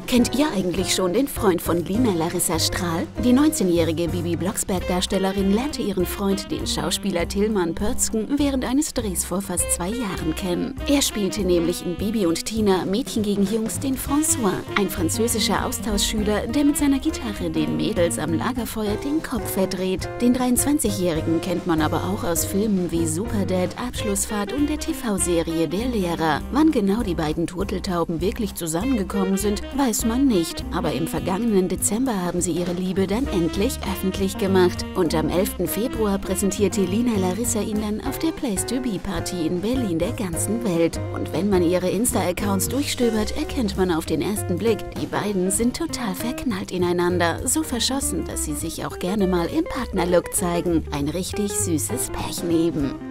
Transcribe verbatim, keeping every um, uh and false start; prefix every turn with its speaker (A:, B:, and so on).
A: Kennt ihr eigentlich schon den Freund von Lina Larissa Strahl? Die neunzehnjährige Bibi Blocksberg-Darstellerin lernte ihren Freund, den Schauspieler Tilman Pörzken, während eines Drehs vor fast zwei Jahren kennen. Er spielte nämlich in Bibi und Tina Mädchen gegen Jungs den François, ein französischer Austauschschüler, der mit seiner Gitarre den Mädels am Lagerfeuer den Kopf verdreht. Den dreiundzwanzigjährigen kennt man aber auch aus Filmen wie Superdad, Abschlussfahrt und der T V-Serie Der Lehrer. Wann genau die beiden Turteltauben wirklich zusammengekommen sind, weiß man nicht, aber im vergangenen Dezember haben sie ihre Liebe dann endlich öffentlich gemacht. Und am elften Februar präsentierte Lina Larissa ihn dann auf der Place-to-Be-Party in Berlin der ganzen Welt. Und wenn man ihre Insta-Accounts durchstöbert, erkennt man auf den ersten Blick, die beiden sind total verknallt ineinander, so verschossen, dass sie sich auch gerne mal im Partnerlook zeigen. Ein richtig süßes Pärchen eben.